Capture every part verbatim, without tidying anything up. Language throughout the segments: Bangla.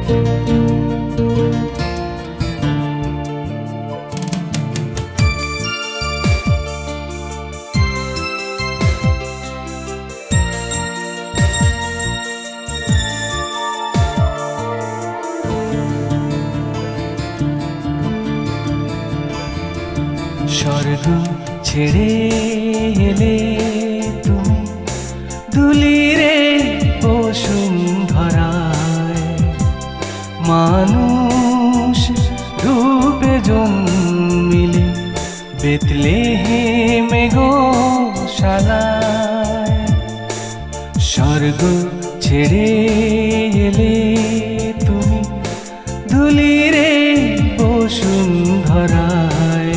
স্বর্গ ছেড়ে এলে তুমি দুলিরে বসুন্ধরায়, মানুষ রূপে জন্মিলে বেতলেহেমে গোশালায়। স্বর্গ ছেড়ে এলে তুমি দুলিরে বসুন্ধরায়,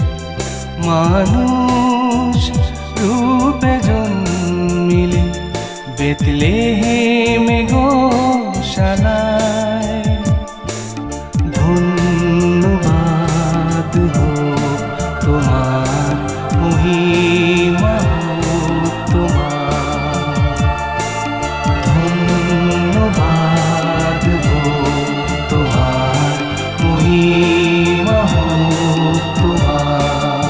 মানুষ রূপে জন্মিলে বেতলেহেমে গোশালায়। ধন্যবাদ হোক তোমার, মহিমা হোক তোমার, ধন্যবাদ হোক তোমার, মহিমা হোক তোমার।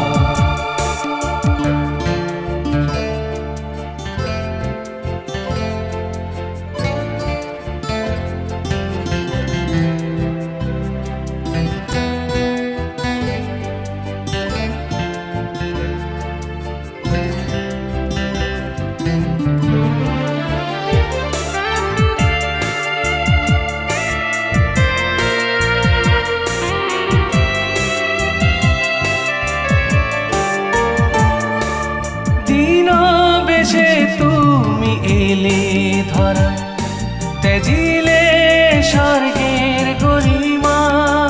তুমি এলে ধরা, তেজিলে স্বর্গের গরিমা।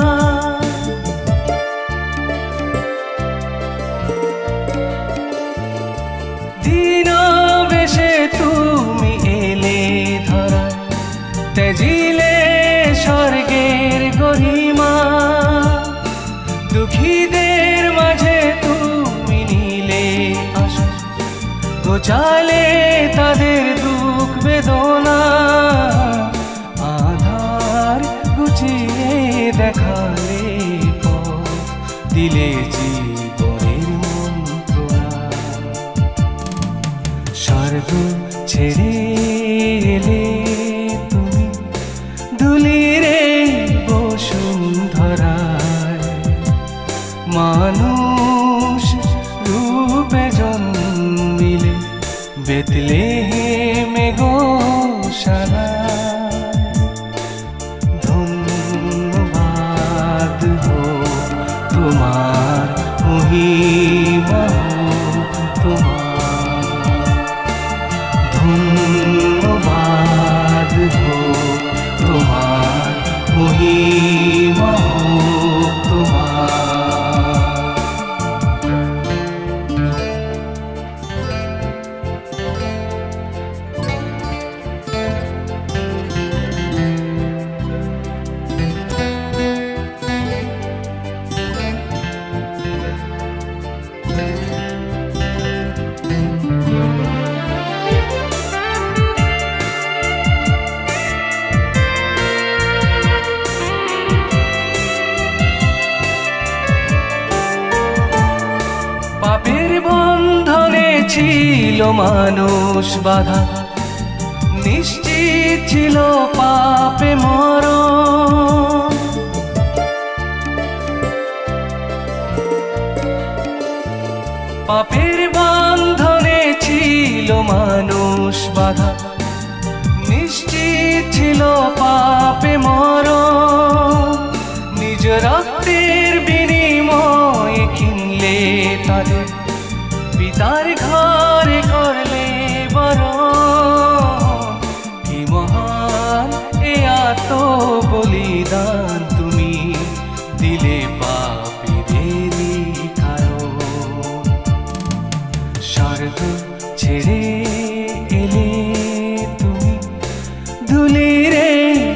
দিন বেশে তুমি এলে ধরা, তেজিলে স্বর্গের গরিমা। দুঃখীদের মাঝে তুমি নিলে আশা, ঘোচালে তাদের দুঃখ বেদনা। আধার ঘুচিয়ে দেখালে পথ, দিলে জীবনের মন্ত্রণা। স্বর্গ ছেড়ে এলে তুমি দুলিরে বসুন্ধরায়, মানুষ রূপে জন্মিলে বেতলেহেমে গোশালায়। ধন্যবাদ হোক তোমার, মহিমা হোক তোমার, ধন্যবাদ হোক তোমার, মহিমা হোক তোমার। পাপের বন্ধনে ছিল মানুষ বাধা, নিশ্চিত ছিল পাপে মরণ। পাপের বন্ধনে ছিল মানুষ বাধা, নিশ্চিত ছিল পাপে মরণ। নিজ রক্তের বিনিময়ে কিনলে তাদের, পিতার ঘরে করলে বরণ। কি মহান এ আত্ম বলিদান তুমি দিলে পাপীদেরই কারণ। স্বর্গ ছেড়ে এলে তুমি দুলিরে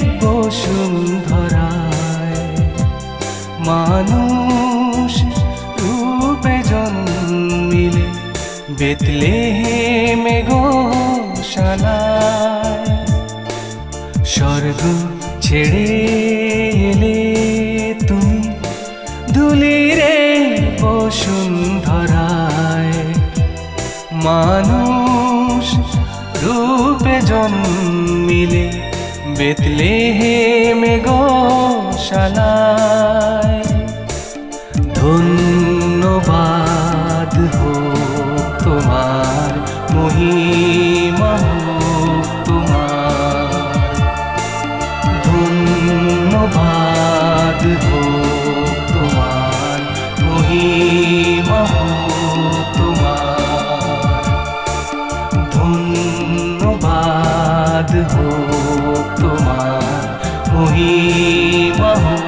বসুন্ধরায়, মানুষ রূপে জন্মিলে বেতলেহেমে গোশালায়। স্বর্গ ছেড়ে এলে তুমি ধুলিরে বসুন্ধরায়, মানুষ রূপে জন্মিলে বেতলেহেমে গোশালায়। ধন্যবাদ হোক তোমার, মহিমা হোক তোমার, ধন্যবাদ হোক তোমার, মহিমা হোক তোমার, ধন্যবাদ হোক তোমার, মহিমা হোক।